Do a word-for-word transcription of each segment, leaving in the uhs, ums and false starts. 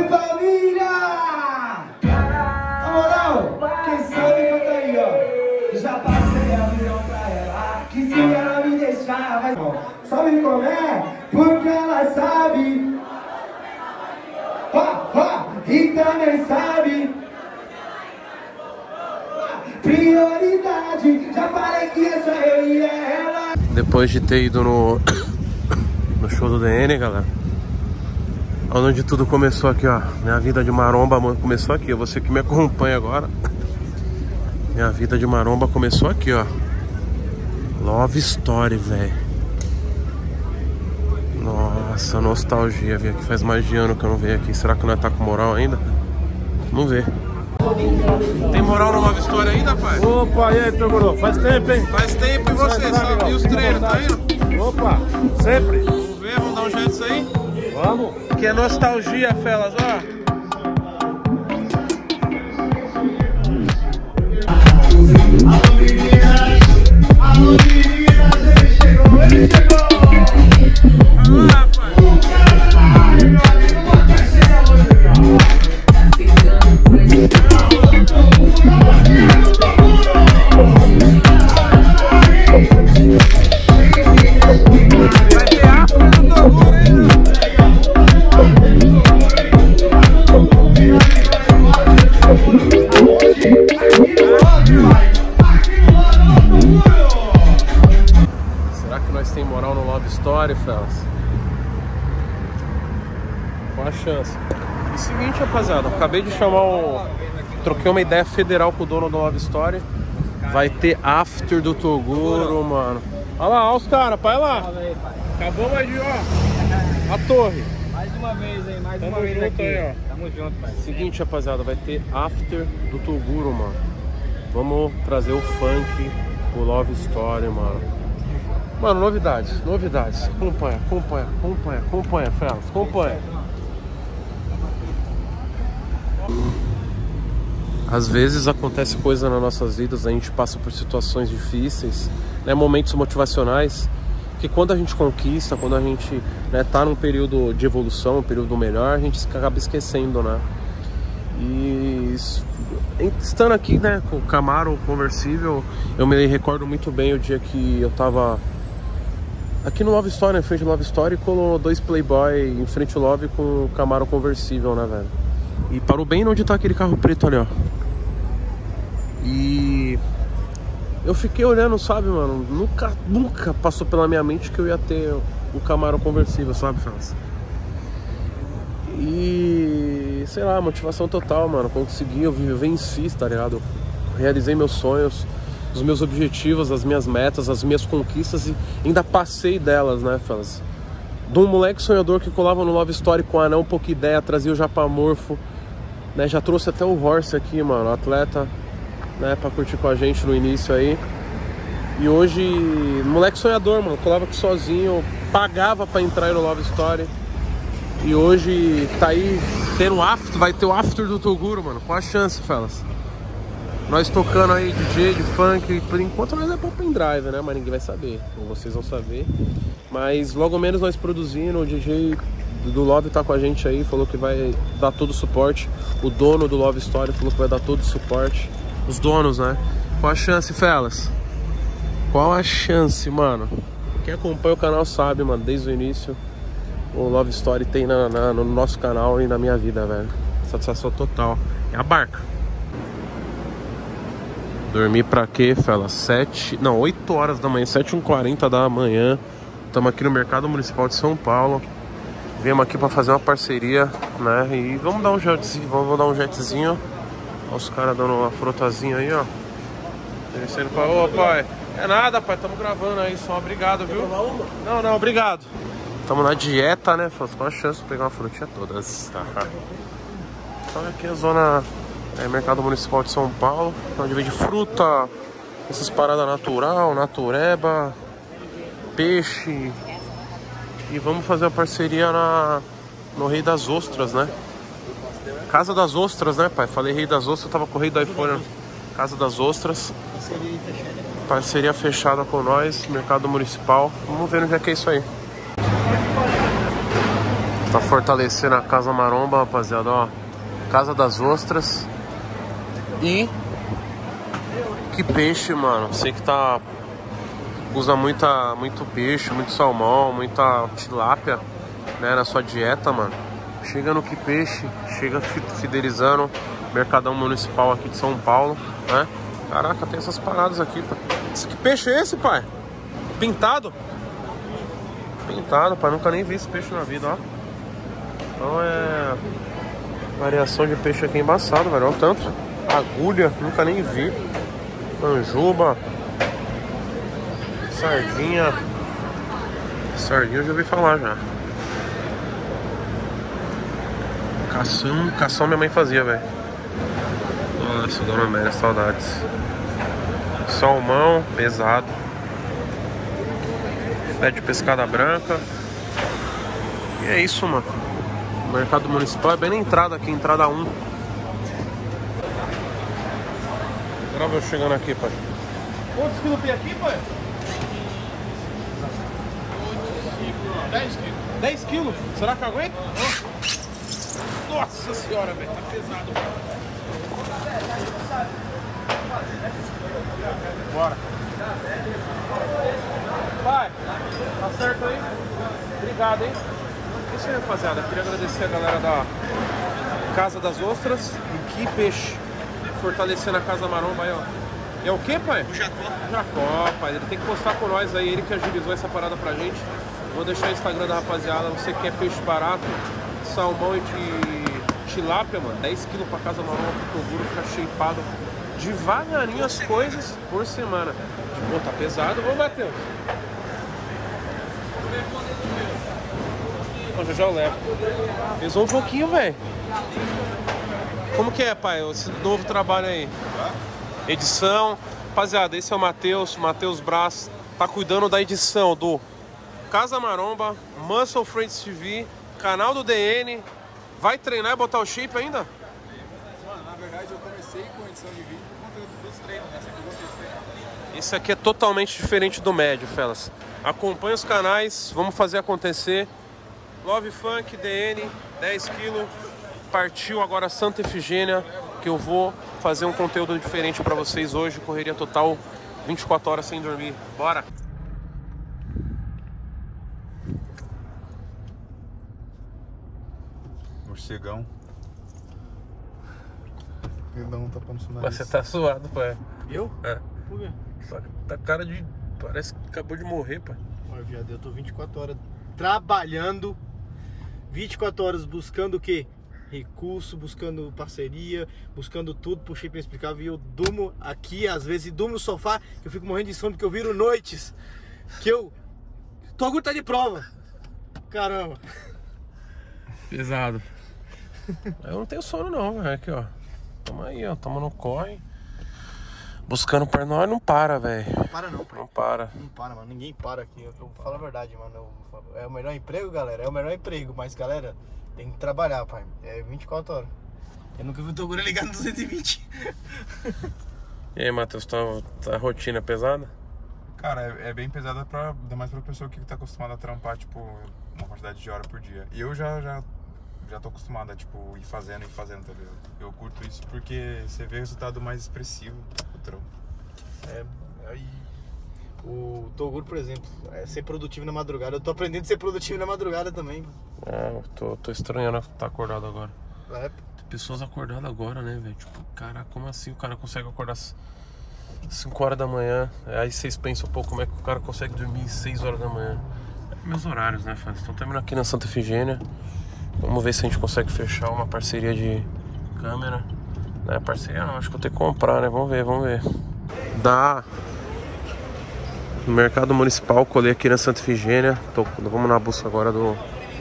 família! Na moral, quem sabe canta aí, ó. Já passei a visão pra ela, que se ela me deixar, vai... Sabe como é? Porque ela sabe. Ha, ha, e também sabe. Prioridade, já falei que é só eu e ela. Depois de ter ido no, no show do D N, galera, onde tudo começou aqui, ó. Minha vida de maromba começou aqui. Você que me acompanha agora, minha vida de maromba começou aqui, ó. Love Story, velho. Nossa, nostalgia. Vim aqui faz mais de ano que eu não venho aqui. Será que nós tá com moral ainda? Vamos ver. Tem moral no Love Story ainda, pai? Opa, e aí, Toguro? Faz tempo, hein? Faz tempo, e você? Só, e os treinos, tá indo? Opa, sempre. Vamos ver, vamos dar um jeito nisso aí? Vamos. Que é nostalgia, felas, ó. Alô, meninas! Alô, meninas! Ele chegou, ele chegou! Ah, pai! Vai ter afro do Toguro, hein? Será que nós tem moral no Love Story, fellas? Qual a chance? E seguinte, rapaziada, acabei de chamar o... Troquei uma ideia federal com o dono do Love Story. Vai ter after do Toguro, mano. Olha lá, olha os caras, pai lá. Acabou mais de, ó, a torre. Mais uma vez aí, mais Tamo uma vez junto aqui. aí, ó. Tamo junto, pai. Seguinte, rapaziada, vai ter after do Toguro, mano. Vamos trazer o funk pro Love Story, mano. Mano, novidades, novidades. Acompanha, acompanha, acompanha, acompanha, fellas, acompanha. Às vezes acontece coisa nas nossas vidas, a gente passa por situações difíceis, né, momentos motivacionais, que quando a gente conquista, quando a gente, né, tá num período de evolução, um período melhor, a gente acaba esquecendo, né? E estando aqui, né, com o Camaro conversível, eu me recordo muito bem o dia que eu tava aqui no Love Story, em frente ao Love Story, colou dois Playboy em frente ao Love com o Camaro conversível, né, velho? E parou bem onde tá aquele carro preto ali, ó. E eu fiquei olhando, sabe, mano, nunca, nunca passou pela minha mente que eu ia ter o Camaro conversível, sabe, França? E, sei lá, motivação total, mano, consegui, eu venci, tá ligado? Eu realizei meus sonhos, os meus objetivos, as minhas metas, as minhas conquistas e ainda passei delas, né, França? De um moleque sonhador que colava no Love Story com anão, pouca ideia, trazia o Japamorfo, né, já trouxe até o Horse aqui, mano, atleta, né, pra curtir com a gente no início aí. E hoje, moleque sonhador, mano, colava aqui sozinho, pagava pra entrar aí no Love Story. E hoje tá aí tendo after, vai ter o after do Toguro, mano. Qual a chance, fellas? Nós tocando aí D J de funk, por enquanto nós é pra pendrive, né, mas ninguém vai saber, ou vocês vão saber. Mas logo menos nós produzindo, o D J do Love tá com a gente aí, falou que vai dar todo o suporte. O dono do Love Story falou que vai dar todo o suporte. Os donos, né? Qual a chance, fellas? Qual a chance, mano? Quem acompanha o canal sabe, mano, desde o início o Love Story tem na, na, no nosso canal e na minha vida, velho. Satisfação total. É a barca. Dormi pra quê, fellas? Sete... Não, oito horas da manhã, sete e quarenta da manhã. Estamos aqui no Mercado Municipal de São Paulo. Viemos aqui pra fazer uma parceria, né? E vamos dar um jetzinho, vamos dar um jetzinho. Olha os caras dando uma frotazinha aí, ó. Descendo pra... Ô, pai. É nada, pai. Tamo gravando aí só. Obrigado, viu? Não, não, obrigado. Tamo na dieta, né? Com a chance de pegar uma frutinha todas. Então aqui é a zona... É Mercado Municipal de São Paulo. Onde vende fruta, essas paradas natural, natureba, peixe. E vamos fazer a parceria na... no Rei das Ostras, né? Casa das Ostras, né, pai? Falei Rei das Ostras, tava com o Rei do iPhone. Casa das Ostras. Parceria fechada com nós, Mercado Municipal. Vamos ver onde é que é isso aí. Tá fortalecendo a Casa Maromba, rapaziada, ó. Casa das Ostras. E que peixe, mano. Sei que tá usa muita muito peixe, muito salmão, muita tilápia, né, na sua dieta, mano. Chega no Que Peixe, chega fidelizando Mercadão Municipal aqui de São Paulo, né? Caraca, tem essas paradas aqui, pai. Que peixe é esse, pai? Pintado? Pintado, pai. Nunca nem vi esse peixe na vida, ó. Então é... variação de peixe aqui embaçado, velho. Olha o tanto. Agulha, nunca nem vi. Anjuba. Sardinha. Sardinha eu já ouvi falar já. Cação, cação minha mãe fazia, velho. Nossa, Dona Amélia, saudades. Salmão, pesado. Pé de pescada branca. E é isso, mano. O mercado municipal é bem na entrada aqui, entrada um. Grava eu chegando aqui, pai. Quantos quilos tem aqui, pai? dez quilos. dez quilos? Será que aguenta? Nossa senhora, velho, tá pesado. Bora. Vai, tá certo aí? Obrigado, hein? Isso aí, rapaziada. Queria agradecer a galera da Casa das Ostras e Que Peixe. Fortalecendo a Casa Maromba aí, ó. É o que, pai? O Jacó. Jacó, pai. Ele tem que postar com nós aí. Ele que agilizou essa parada pra gente. Vou deixar o Instagram da rapaziada. Você quer peixe barato, salmão e de tilápia, mano. dez quilos pra Casa Maromba, pro Toguro ficar shapeado devagarinho as coisas por semana. Pô, tá pesado. Ô, Matheus. Ó, já já eu levo. Pesou um pouquinho, velho. Como que é, pai, esse novo trabalho aí? Edição. Rapaziada, esse é o Matheus, Matheus Brás. Tá cuidando da edição do Casa Maromba, Muscle Friends T V, canal do D N. Vai treinar e botar o shape ainda? Mano, na verdade eu comecei com edição de vídeo por conta dos treinos, né? Sempre gostei de treinar. Esse aqui é totalmente diferente do médio, fellas. Acompanha os canais, vamos fazer acontecer. Love Funk, D N, dez quilos. Partiu agora Santa Efigênia, que eu vou fazer um conteúdo diferente pra vocês hoje. Correria total, vinte e quatro horas sem dormir. Bora! Morcegão. Perdão, tá tapando o nariz. Mas você tá suado, pai. Eu? É. Por quê? Só que tá cara de... parece que acabou de morrer, pai. Olha, viado, eu tô vinte e quatro horas trabalhando, vinte e quatro horas buscando o quê? Recurso, buscando parceria, buscando tudo pro shape inexplicável. E eu durmo aqui, às vezes, durmo no sofá, que eu fico morrendo de sono, porque eu viro noites que eu... Toguro tá de prova. Caramba. Pesado. Eu não tenho sono não, velho. Aqui, ó. Tamo aí, ó. Tamo no corre. Buscando pra nós, não para, velho. Não para não, pai. Não para. Não para, mano. Ninguém para aqui. Eu, eu falo a verdade, mano. Eu, é o melhor emprego, galera. É o melhor emprego. Mas, galera, tem que trabalhar, pai. É vinte e quatro horas. Eu nunca vi o Toguro ligar no duzentos e vinte. E aí, Matheus, tá, tá a rotina pesada? Cara, é, é bem pesada pra, ainda mais pra pessoa que tá acostumada a trampar, tipo, uma quantidade de hora por dia. E eu já, já, já tô acostumado a, tipo, ir fazendo e fazendo, tá ligado? Eu curto isso porque você vê o resultado mais expressivo do trampo. É, aí... O Toguro, por exemplo, é ser produtivo na madrugada. Eu tô aprendendo a ser produtivo na madrugada também. É, eu tô, tô estranhando estar acordado agora. É. Tem pessoas acordadas agora, né, velho? Tipo, cara, como assim o cara consegue acordar cinco horas da manhã? Aí vocês pensam, pô, como é que o cara consegue dormir seis horas da manhã? É meus horários, né, fãs? Estão terminando aqui na Santa Efigênia. Vamos ver se a gente consegue fechar uma parceria de câmera. Não é parceria não, acho que eu tenho que comprar, né? Vamos ver, vamos ver. Dá... No mercado municipal, colei aqui na Santa Efigênia. Tô, vamos na busca agora do,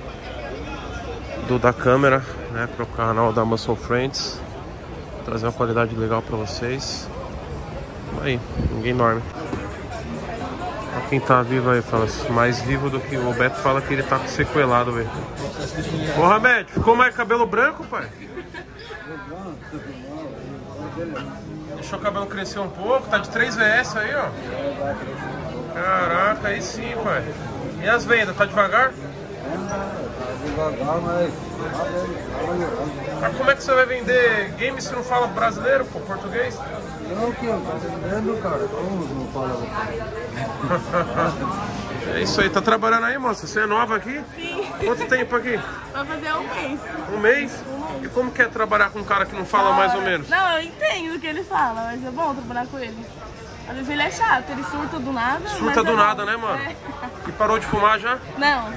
do da câmera, né, para o canal da Muscle Friends. Trazer uma qualidade legal para vocês. Aí, ninguém dorme. Pra quem tá vivo aí, fala mais vivo do que o Beto fala que ele tá sequelado, velho. Porra, Beto, ficou mais cabelo branco, pai? Deixou o cabelo crescer um pouco, tá de três V S aí, ó. Caraca, aí sim, pai. E as vendas, tá devagar? Devagar, mas... Mas como é que você vai vender game se não fala brasileiro, pô, português? Não, que eu tô vendendo, cara. Como não fala? É isso aí, tá trabalhando aí, moça? Você é nova aqui? Sim. Quanto tempo aqui? Vai fazer um mês. Um mês? E como que é trabalhar com um cara que não fala mais ou menos? Não, eu entendo o que ele fala, mas é bom trabalhar com ele. Às vezes ele é chato, ele surta do nada. Surta do é nada, bom. né, mano? É. E parou de fumar já? Não.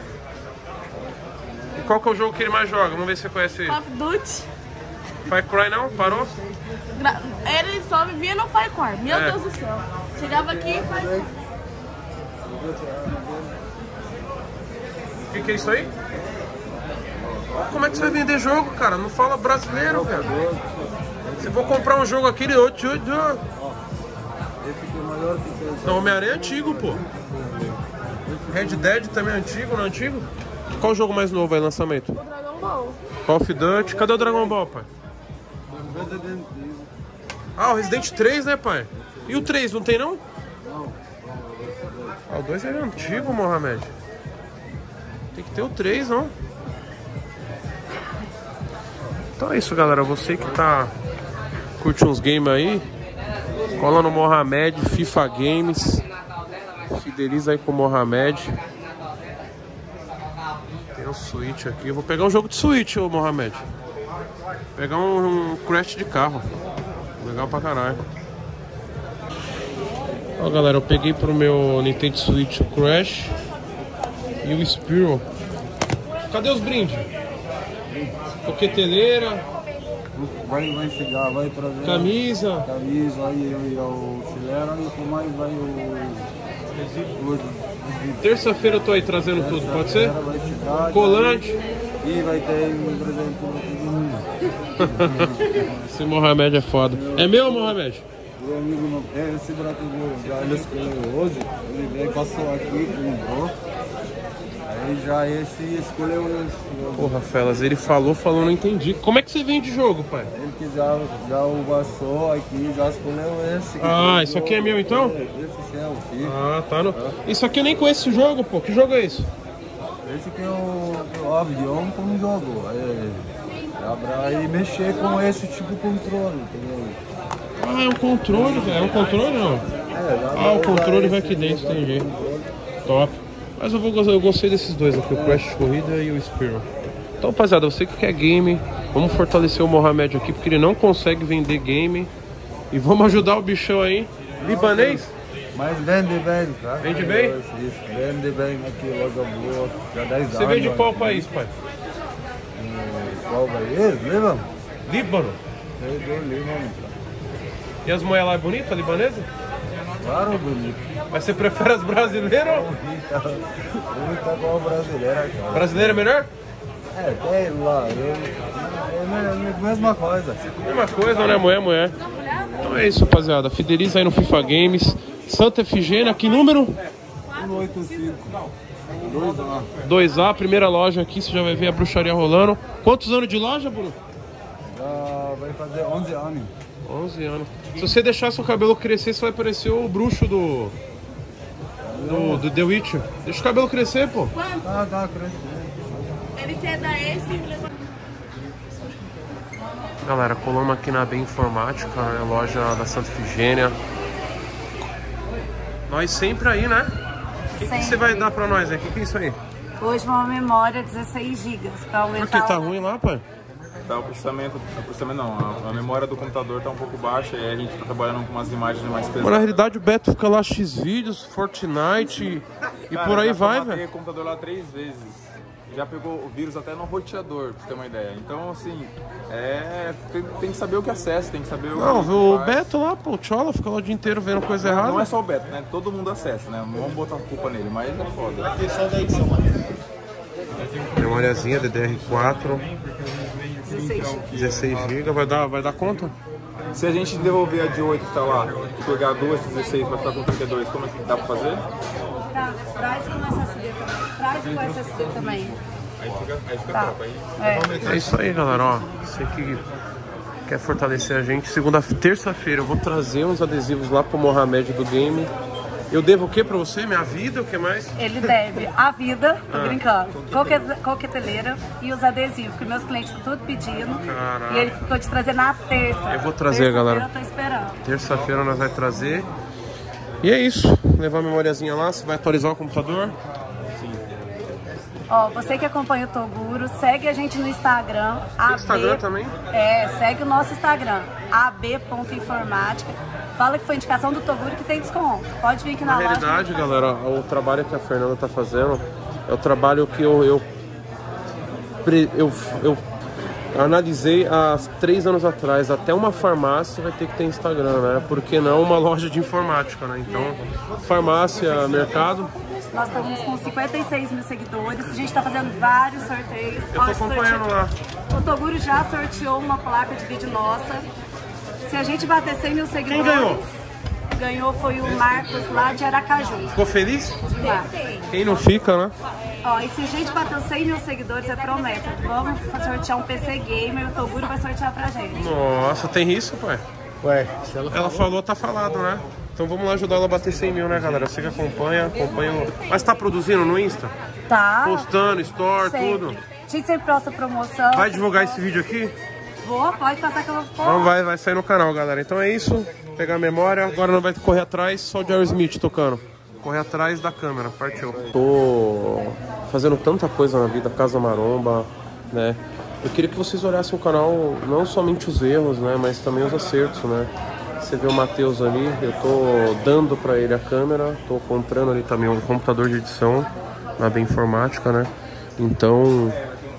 E qual que é o jogo que ele mais joga? Vamos ver se você conhece ele. Call of Duty. Far Cry não? Parou? Gra- Ele só vivia no Far Cry. Meu É. Deus do céu. Chegava aqui e faz. O que, que é isso aí? Como é que você vai vender jogo, cara? Não fala brasileiro, velho. Se for comprar um jogo aqui, ele... Esse aqui é maior que esse. Não, Homem-Aranha é antigo, pô. Red Dead também é antigo, não é antigo? Qual o jogo mais novo aí, lançamento? O Dragon Ball. Call of Duty. Cadê o Dragon Ball, pai? Ah, o Resident três, né, pai? E o três, não tem não? Ah, o dois é antigo, Mohamed. Tem que ter o três, não? Então é isso, galera. Você que tá... curte uns games aí, cola no Mohamed, FIFA Games. Fideliza aí com o Mohamed. Tem um Switch aqui. Eu vou pegar um jogo de Switch, ô Mohamed. Pegar um, um Crash de carro. Legal pra caralho. Ó, galera, eu peguei pro meu Nintendo Switch o Crash e o Spyro. Cadê os brindes? Coqueteleira, Vai, vai chegar, vai trazer. camisa. Camisa, aí, aí o chileno e com mais vai o. o Terça-feira eu tô aí trazendo tudo, pode ser? Vai chegar, Colante. e vai ter um presente pra todo mundo. Esse Mohamed é foda. É meu, Mohamed? O amigo meu, é, esse brasileiro, já ele escolheu hoje, ele veio, passou aqui, comprou. Aí já esse escolheu esse. Porra, Felas, ele falou, falou, não entendi. Como é que você vende jogo, pai? Ele que já, já o baixou aqui, já escolheu esse. Ah, isso aqui é meu então? Esse é o filho. Ah, tá. No... Isso aqui eu nem conheço esse jogo, pô. Que jogo é isso? Esse aqui é o, o avião com o jogo. Aí, dá pra ir mexer com esse tipo de controle, entendeu? Ah, é um controle, velho. É um controle não? É, dá Ah, o pra controle usar vai esse aqui dentro, lugar do entendi. controle. Top. Mas eu, vou, eu gostei desses dois aqui, o Crash de Corrida e o Spyro. Então, rapaziada, você que quer game, vamos fortalecer o Mohamed aqui, porque ele não consegue vender game. E vamos ajudar o bichão aí. Libanês? Mas vende bem, tá? Vende bem? Isso, vende bem aqui, logo boa. Já dez Você anos. vem de qual aqui. país, pai? Qual país? Líbano? Líbano. Eu do Líbano. E as mulheres lá é bonita, libanesa? Claro, bonito. Mas você prefere as brasileiras? Bonita. Bonita igual brasileira, cara. Brasileira é melhor? É, tem lá. Eu, é a mesma coisa. Mesma coisa, né? Mulher, mulher. Então é isso, rapaziada. Fideliza aí no FIFA Games. Santa Efigênia, que número? cento e oitenta e cinco. dois A. dois A, primeira loja aqui, você já vai ver a bruxaria rolando. Quantos anos de loja, Bruno? Já vai fazer onze anos. onze anos. Se você deixar seu cabelo crescer, você vai parecer o bruxo do... Do, do The Witcher. Deixa o cabelo crescer, pô. Tá, tá, crescendo. Ele quer dar esse e levar. Galera, colamos aqui na Bem Informática, a loja da Santa Efigênia. Nós sempre aí, né? O que, que você vai dar pra nós aí? O que, que é isso aí? Hoje uma memória dezesseis gigas para Por aumentar. que tá o- ruim lá, pai? Tá, o processamento, o processamento não, a, a memória do computador tá um pouco baixa e aí a gente tá trabalhando com umas imagens mais Mas na pesadas. realidade o Beto fica lá X-Vídeos, Fortnite e, e Cara, por aí já vai, formatei velho. o computador lá três vezes. Já pegou o vírus até no roteador, pra você ter uma ideia. Então, assim, é, tem, tem que saber o que acessa, tem que saber o Não, que o faz. Beto lá, pô, o Tchola, fica lá o dia inteiro vendo coisa errada. Não é só o Beto, né? Todo mundo acessa, né? Não vamos botar a culpa nele, mas é foda. Memóriazinha D D R quatro, dezesseis gigas, vai dar, vai dar conta? Se a gente devolver a de oito que tá lá e pegar duas dezesseis pra ficar com trinta e dois, como é que dá pra fazer? Tá, traz com S S D também. Traz com S S D também. Aí fica, aí fica Tá. top. Aí É. É isso aí, galera, ó. Você que quer fortalecer a gente, segunda, terça-feira eu vou trazer uns adesivos lá pro Mohamed do game. Eu devo o que pra você? Minha vida? O que mais? Ele deve a vida, tô Ah. brincando, coque- coqueteleira e os adesivos, que meus clientes estão tudo pedindo. Caraca. E ele ficou de trazer na terça. Eu vou trazer, Terça-feira galera. Eu tô esperando. Terça-feira nós vamos trazer. E é isso. Levar a memoriazinha lá. Você vai atualizar o computador? Ó, você que acompanha o Toguro, segue a gente no Instagram. Tem Instagram também? É, segue o nosso Instagram, a b ponto informática. Fala que foi indicação do Toguro que tem desconto. Pode vir aqui na, Na loja. realidade, galera, o trabalho que a Fernanda tá fazendo é o trabalho que eu eu, pre- eu, eu analisei há três anos atrás. Até uma farmácia vai ter que ter Instagram, né? Por que não uma loja de informática, né? Então, farmácia, mercado. Nós estamos com cinquenta e seis mil seguidores. A gente está fazendo vários sorteios. Eu tô acompanhando lá. O Toguro já sorteou uma placa de vídeo nossa. Se a gente bater cem mil seguidores... Quem ganhou? Ganhou foi o Marcos lá de Aracaju. Ficou feliz? Marcos. Quem não fica, né? Ó, e se a gente bater cem mil seguidores, é promessa. Vamos sortear um P C Gamer, o Toguro vai sortear pra gente. Nossa, tem isso, pai? Ué, se ela Ela falou, tá falado, né? Então vamos lá ajudar ela a bater cem mil, né, galera? Você que acompanha, acompanha. o- Mas tá produzindo no Insta? Tá. Postando, store, Sempre. tudo. A gente sempre posta promoção. Vai divulgar esse vídeo aqui? Vou, pode passar que eu vou Então vai, vai sair no canal, galera. Então é isso. Vou pegar a memória. Agora não vai correr atrás, só o Jerry Smith tocando. Correr atrás da câmera, partiu. Tô fazendo tanta coisa na vida, Casa Maromba, né? Eu queria que vocês olhassem o canal, não somente os erros, né? Mas também os acertos, né? Você vê o Matheus ali, eu tô dando pra ele a câmera, tô comprando ali também um computador de edição na Bem Informática, né? Então,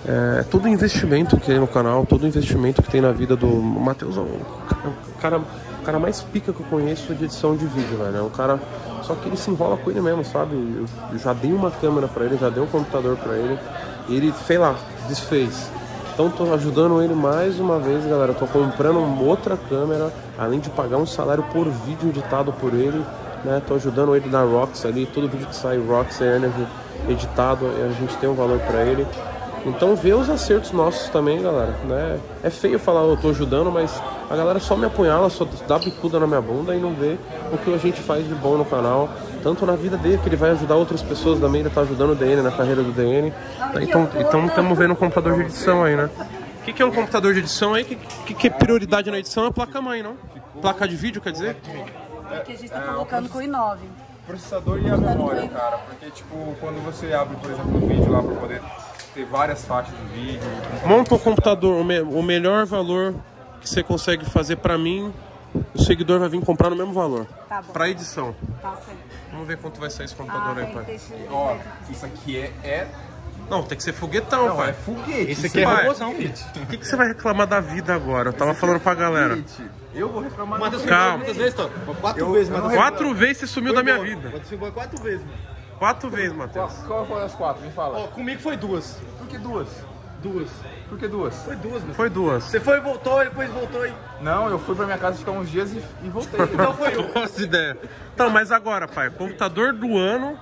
é todo investimento que tem no canal, todo investimento que tem na vida do o Matheus, é o cara, o cara mais pica que eu conheço de edição de vídeo, velho. É um cara, só que ele se enrola com ele mesmo, sabe? Eu, eu já dei uma câmera pra ele, já dei um computador pra ele, e ele, sei lá, desfez. Então tô ajudando ele mais uma vez, galera. Tô comprando uma outra câmera, além de pagar um salário por vídeo editado por ele, né? Tô ajudando ele na Rox ali, todo vídeo que sai Rox Energy editado, a gente tem um valor pra ele. Então vê os acertos nossos também, galera, né? É feio falar eu tô ajudando, mas a galera só me apunhala, só dá bicuda na minha bunda e não vê o que a gente faz de bom no canal, tanto na vida dele, que ele vai ajudar outras pessoas também, ele tá ajudando o D N na carreira do D N. Então estamos vendo um computador de edição aí, né? O que, que é um computador de edição aí? O que, que, que é prioridade na edição? É a placa-mãe, não? Placa de vídeo, quer dizer? Que a gente tá colocando com o i nove. Processador e a memória, cara. Porque, tipo, quando você abre, por exemplo, um vídeo lá pra poder ter várias faixas de vídeo. Monta o computador, o, me, o melhor valor que você consegue fazer pra mim, o seguidor vai vir comprar no mesmo valor. Tá bom. Pra edição. Tá certo. Vamos ver quanto vai sair esse computador Ah, aí, tem pai. deixa eu- Ó, isso aqui é. é... Não, tem que ser foguetão, Não, pai. é foguete. Esse aqui é Vai. robôzão, filho. O que, que você vai reclamar da vida agora? Eu tava falando pra galera. Foguete. Eu vou reclamar. Matheus, Calma. quantas vezes, Tom? Quatro Eu- vezes, eu não Matheus. Quatro vezes você sumiu da minha vida. Matheus filmou quatro vezes, mano. Quatro vezes, Qual, Matheus. qual foi as quatro? Me fala. Ó, comigo foi duas. Por que duas? Duas. Por que duas? Foi duas, mano. Foi duas. Você foi e voltou, depois voltou e... Não, eu fui pra minha casa ficar uns dias e, e voltei. Então foi um. Nossa ideia. Então, mas agora, pai, computador do ano,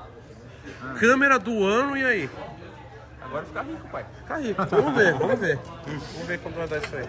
câmera do ano e aí? Agora fica rico, pai. Fica rico. Vamos ver, vamos ver. Vamos ver quanto vai dar isso aí.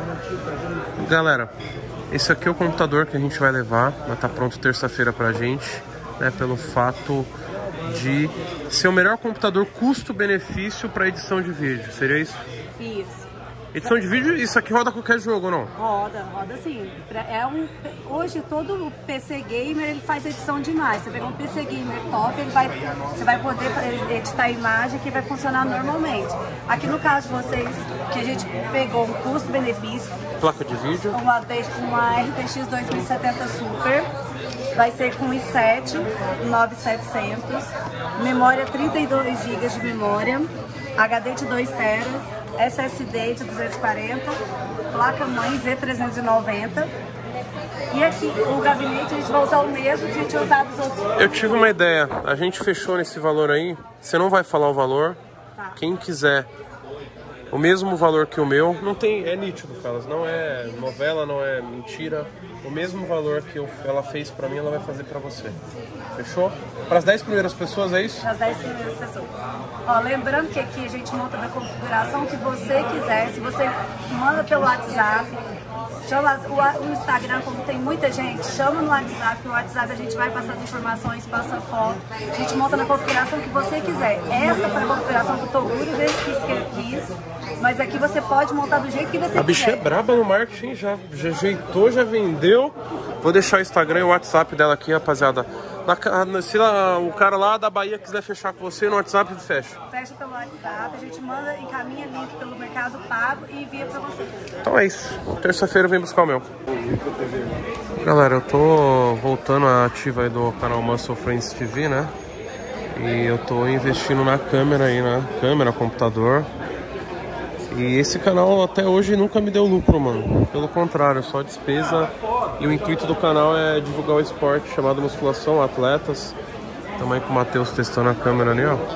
Galera, esse aqui é o computador que a gente vai levar. Vai estar pronto terça-feira pra gente, né? Pelo fato de ser o melhor computador custo-benefício para edição de vídeo. Seria isso? Isso. Edição de vídeo, isso aqui roda qualquer jogo, não? Roda, roda sim. Pra- É um, hoje todo P C Gamer ele faz edição demais. Você pegar um P C Gamer top, ele vai, você vai poder editar a imagem que vai funcionar normalmente. Aqui no caso de vocês, que a gente pegou um custo-benefício, Placa de vídeo. uma, D- uma R T X dois mil e setenta Super, vai ser com i sete nove mil e setecentos, memória trinta e dois gigas de memória, H D de dois teras, S S D de duzentos e quarenta, placa-mãe Z trezentos e noventa. E aqui, o gabinete, a gente vai usar o mesmo que a gente usava os outros. Eu tive uma ideia. A gente fechou nesse valor aí. Você não vai falar o valor. Tá. Quem quiser o mesmo valor que o meu, não tem, é nítido, Felas, não é novela, não é mentira. O mesmo valor que eu, ela fez pra mim, ela vai fazer pra você. Fechou? Para as dez primeiras pessoas, é isso? Para as dez primeiras pessoas. Ó, lembrando que aqui a gente monta da configuração que você quiser. Se você manda pelo WhatsApp, Chama o, o Instagram, como tem muita gente, chama no WhatsApp, no WhatsApp a gente vai passar as informações, passa foto, a gente monta na configuração que você quiser. Essa foi a configuração do Toguro, desde que eu quis, mas aqui você pode montar do jeito que você quiser. A bicha é braba no marketing, já, já ajeitou, já vendeu. Vou deixar o Instagram e o WhatsApp dela aqui, rapaziada. Na, se lá, o cara lá da Bahia quiser fechar com você no WhatsApp, fecha. Fecha pelo WhatsApp, a gente manda, encaminha link pelo Mercado Pago e envia pra você. Então é isso. Terça-feira eu venho buscar o meu. Galera, eu tô voltando à ativa aí do canal Muscle Friends T V, né? E eu tô investindo na câmera aí, né? Câmera, computador. E esse canal até hoje nunca me deu lucro, mano. Pelo contrário, só despesa. E o intuito do canal é divulgar o esporte chamado musculação, atletas. Também com o Matheus testando a câmera ali, ó.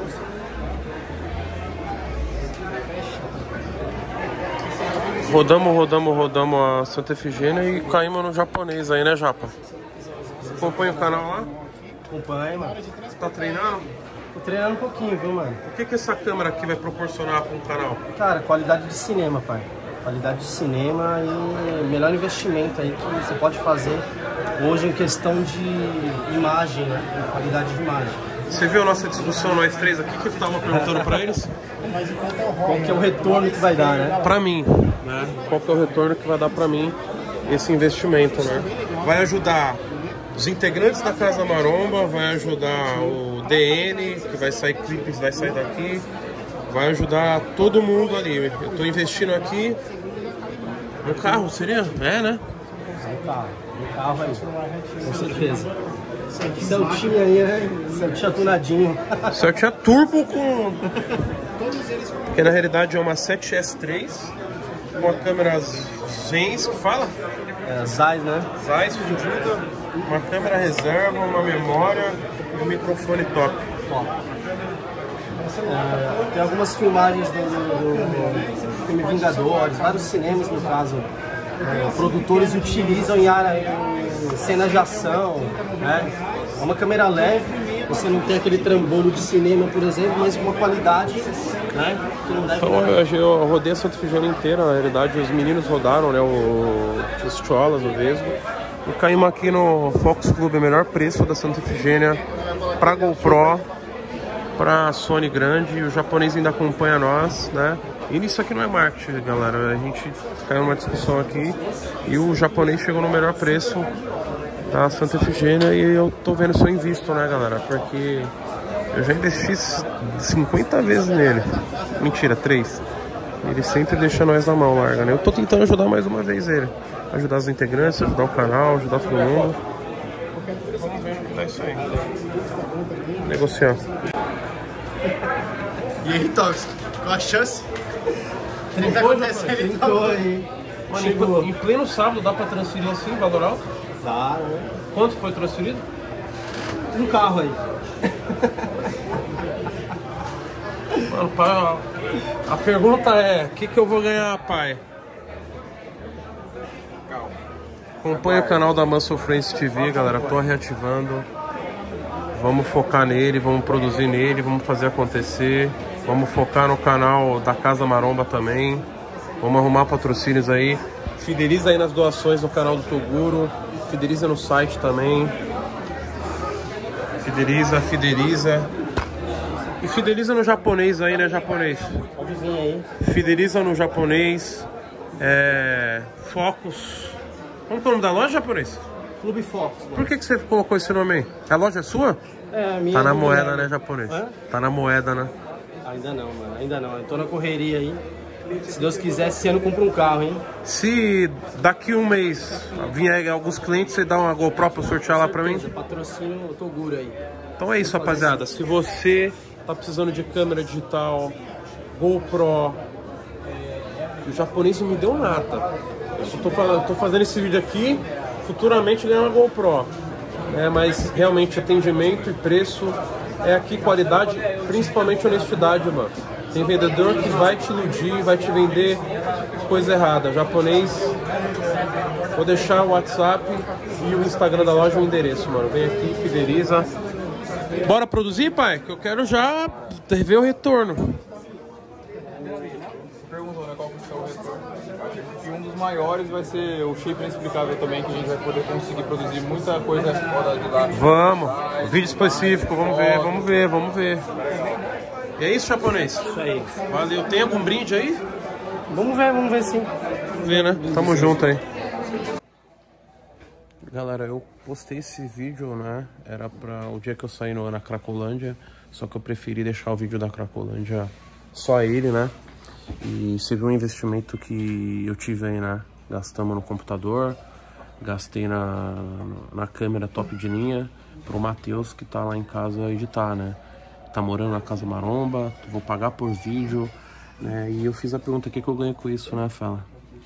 Rodamos, rodamos, rodamos a Santa Efigênia e caímos no japonês aí, né, Japa? Você acompanha o canal lá? Acompanha, mano. Você tá treinando? Tô treinando um pouquinho, viu, mano? O que que essa câmera aqui vai proporcionar para um canal? Cara, qualidade de cinema, pai. Qualidade de cinema e melhor investimento aí que você pode fazer hoje em questão de imagem, né? Qualidade de imagem. Você viu a nossa discussão, nós três aqui, que eu tava perguntando pra eles? Qual que é o retorno que vai dar, né? Pra mim, né? Qual que é o retorno que vai dar pra mim esse investimento, né? Vai ajudar os integrantes da Casa Maromba, vai ajudar o D N, que vai sair clipes, vai sair daqui, vai ajudar todo mundo ali. Eu tô investindo aqui no carro, seria? É, né? No carro, no carro aí, com certeza. Celtinha aí, né? Celtinha tunadinho. Celtinha turbo com... que na realidade é uma sete S três, com a câmera Zeiss, que fala? É, Zeiss, né? Zeiss fundida, uma câmera reserva, uma memória e um microfone top. Top. É, tem algumas filmagens do, do, do filme Vingadores, vários cinemas no caso. É, produtores utilizam em área em cenas de ação, né? É uma câmera leve, você não tem aquele trambolho de cinema, por exemplo, mas com uma qualidade, né, que não deve... Então, eu, eu rodei a Santa Efigênia inteira, na realidade os meninos rodaram, né, o, os cholas, o Vesgo, e caímos aqui no Fox Club, o melhor preço da Santa Efigênia pra GoPro, pra Sony grande, e o japonês ainda acompanha nós, né? E isso aqui não é marketing, galera, a gente caiu numa discussão aqui e o japonês chegou no melhor preço da Santa Efigênia e eu tô vendo se eu invisto, né, galera? Porque eu já investi cinquenta vezes nele. Mentira, três. Ele sempre deixa nós na mão larga, né? Eu tô tentando ajudar mais uma vez ele. Ajudar os integrantes, ajudar o canal, ajudar todo mundo. Vamos ver como tá isso aí. Negociar. E aí, Tox? Qual a chance? O que tá acontecendo então? Mano, em, em pleno sábado dá pra transferir assim, valor alto? Dá, né? Quanto foi transferido? Um carro aí. Mano, pai, a pergunta é, o que, que eu vou ganhar, pai? Acompanhe o canal da Muscle Friends T V, galera. Tô reativando. Vamos focar nele, vamos produzir nele, vamos fazer acontecer. Vamos focar no canal da Casa Maromba também. Vamos arrumar patrocínios aí. Fideliza aí nas doações no canal do Toguro. Fideliza no site também. Fideliza, fideliza. E fideliza no japonês aí, né, japonês? Pode vir aí. Fideliza no japonês. É... Focus. Como que é o nome da loja, japonês? Clube Fox. Por que, que você colocou esse nome aí? A loja é sua? É, a minha. Tá na minha moeda, mulher. né, japonês? Hã? Tá na moeda, né? Ainda não, mano. Ainda não. Eu tô na correria aí. Se Deus quiser, esse ano compra um carro, hein? Se daqui um mês vier alguns clientes, você dá uma GoPro pra sortear lá pra mim? Patrocínio Toguro aí. Então é isso, rapaziada. Se você tá precisando de câmera digital, GoPro, o japonês não me deu nada. Eu só tô, falando, tô fazendo esse vídeo aqui, futuramente ganhar uma GoPro. É, mas realmente atendimento e preço é aqui qualidade, principalmente honestidade, mano. Tem vendedor que vai te iludir, vai te vender coisa errada. Japonês, vou deixar o WhatsApp e o Instagram da loja, o endereço, mano. Vem aqui, fideliza. Bora produzir, pai? Que eu quero já ver o retorno. Perguntou, né, qual que é o retorno. Acho que um dos maiores vai ser o Shape Inexplicável também, que a gente vai poder conseguir produzir muita coisa fora de lá. Vamos, vídeo específico, vamos ver, vamos ver, vamos ver. E é isso, japonês? Isso aí. Valeu, tem algum brinde aí? Vamos ver, vamos ver sim. Vamos ver, né? Tamo junto aí. Galera, eu postei esse vídeo, né? Era pra o dia que eu saí no, na Cracolândia, só que eu preferi deixar o vídeo da Cracolândia só ele, né? E você viu o investimento que eu tive aí, né? Gastamos no computador, gastei na, na câmera top de linha pro Matheus, que tá lá em casa editar, né? Tá morando na Casa Maromba, vou pagar por vídeo, né? E eu fiz a pergunta: o que que eu ganho com isso, né, fela?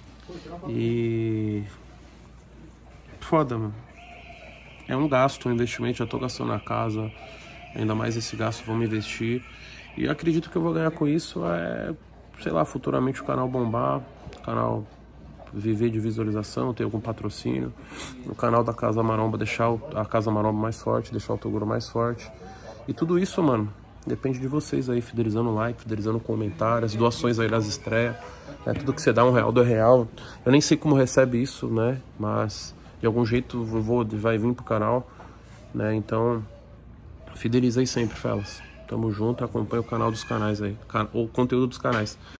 E... foda, mano. É um gasto, um investimento, já tô gastando na casa, ainda mais esse gasto vamos investir. E eu acredito que eu vou ganhar com isso é, sei lá, futuramente o canal bombar, o canal viver de visualização, ter algum patrocínio, o canal da Casa Maromba deixar a Casa Maromba mais forte, deixar o Toguro mais forte. E tudo isso, mano, depende de vocês aí, fidelizando o like, fidelizando o comentário, as doações aí das estreias, né? Tudo que você dá, um real, dois real. Eu nem sei como recebe isso, né? Mas de algum jeito eu vou, vai vir pro canal, né? Então, fideliza aí sempre, felas. Tamo junto, acompanha o canal dos canais aí, o conteúdo dos canais.